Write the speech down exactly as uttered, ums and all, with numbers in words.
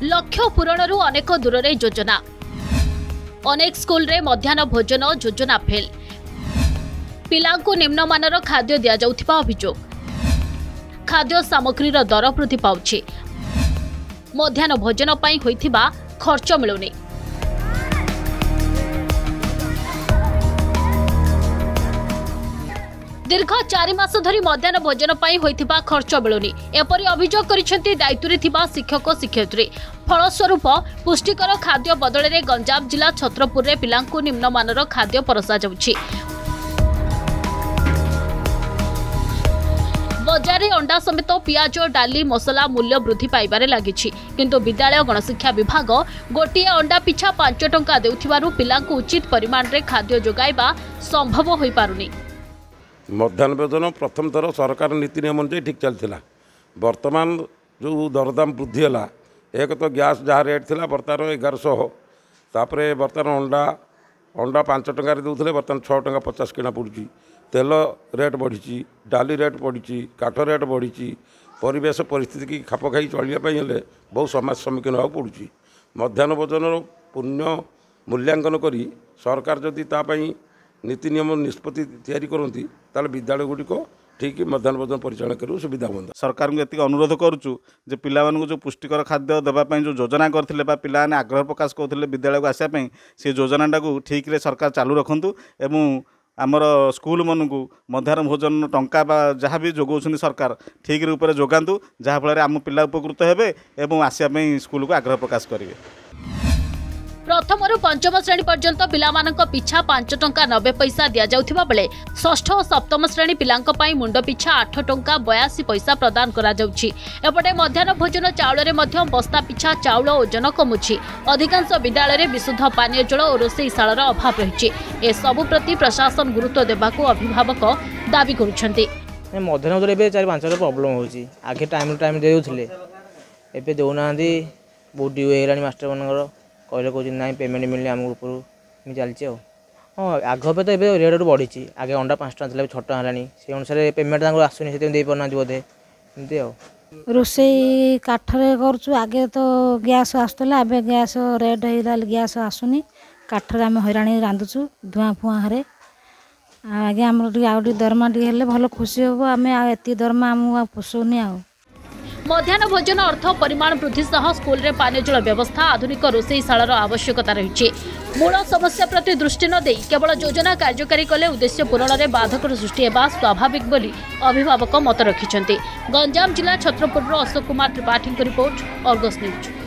लक्ष्य पूरणरू अनेक दूर रे योजना अनेक स्कूल रे मध्याह्न भोजन योजना फेल पिलांकु निम्नमानर खाद्य दिया जाउथिबा अभियोग खाद्य सामग्रीर दर वृद्धि पाउछि मध्याह्न भोजन पई होइथिबा खर्च मिलुनी दीर्घ चारि मास धरी मध्याह्न भोजन पई होइथिबा खर्च मिलुनी एपरि अभियोग करिसेंती दायित्वरे थिबा शिक्षक शिक्षयित्री फलस्वरूप पुष्टिकर खाद्य बदले रे गंजाम जिला छत्रपुर रे पिलांकु निम्नमानर खाद्य परसा जाउछि बजारे अंडा समेत पियाज डाली मसला मूल्य वृद्धि पाइबारे लागिछि किंतु विद्यालय गणशिक्षा विभाग गोटिए अंडा पिछा पांच टंका देउथिबारु पिलांकु उचित परिमाण रे खाद्य जोगाइबा संभव होई पारुनी। मध्याह्न भोजन प्रथम थर सरकार नीति नियम अनुसार ठीक चलता वर्तमान जो दरदाम वृद्धि है एक तो गैस जहाँ रेट थी बर्तमान एगार शह तापर बर्तमान अंडा अंडा पांच टंकार दूसरे बर्तमान छः टंका पचास किना पड़ी तेल रेट बढ़ी डाली रेट बढ़ी काठ रेट बढ़ी परिवेश परिस्थिति की खाप खाई चलिए बहुत समस्या सम्मुखीन होगा पड़ी मध्याह्न भोजन पुण्य मूल्यांकन करी सरकार जदि तापाई नीति नियम निष्पत्ति तैयारी करती ताले विद्यालय गुड़िक ठीक मध्याह्न भोजन परिचालन कर सुविधा हम सरकार को एति अनुरोध करुचु जे पिला मानकु जो पुष्टिकर खाद्य देवाई जो योजना करथिले बा पिला ने आग्रह प्रकाश करथिले विद्यालय को आसिया पई से योजनाटा को ठीक रे सरकार चालू रखंतु एवं आमर स्कूल मानकु मध्याह्न भोजन टंका बा जहाँ भी जोगाउछन सरकार ठीक रूप से जोगांतु जहाँ फल आम पिला उपकृत हेबे एवं आसिया पई स्कूल को आग्रह प्रकाश करेंगे। प्रथम रु पंचम श्रेणी पर्यंत पिलामानक पिछा पांच टंका नब्बे पैसा दिया जाउथिबा बेले षष्ठ और सप्तम श्रेणी पिलांक पई मुंड पिछा आठ टंका बयासी पैसा प्रदान करा जाउछि। एपटे मध्याह्न भोजन चाउल रे मध्य बस्ता पिछा चाउल ओजन कमुछि। अधिकांश विद्यालय रे विशुद्ध पानीय जल और रोषैशालार अभाव रहिछि। ए सबु प्रति प्रशासन गुरुत्व देबाको अभिभावक दाबी करुछन्ति। मध्याह्न भोजन एबे चार पांच प्रॉब्लम होछि आगे टाइम टाइम देउथिले एबे देउनांदी बहुत ड्यू हेलानी मास्टर मनकर कहले कह ना पेमेंट मिलने आम ऊपर चलती हाँ आग पे तो ये रेट बढ़ी आगे अंडा पाँच टाँग छः टाँग है से अनुसार पेमेंट आसूनी से दे पाना बोधे एमती रोषे काठरे कर आगे तो गैस आसला एवं गैस रेट हो गैस आसुनी काठरे आम हैराणी रांधुचु धुआं फुआं हेरे आगे आम आगे दरमा टे भल खुशी हम आम एति दरमा आम पोषौनी आ मध्याह्न भोजन अर्थ परिमाण वृद्धि सह स्कूल रे पानी जल व्यवस्था आधुनिक रोषैशालार आवश्यकता रही मूल समस्या प्रति दृष्टि न देई केवल योजना कार्यकारी कले उद्देश्य पूरण में बाधक सृष्टि होगा स्वाभाविक बोली अभिभावक मत रखिछन्ति। गंजाम जिला Chhatrapur Ashok Kumar Tripathi report Argus news.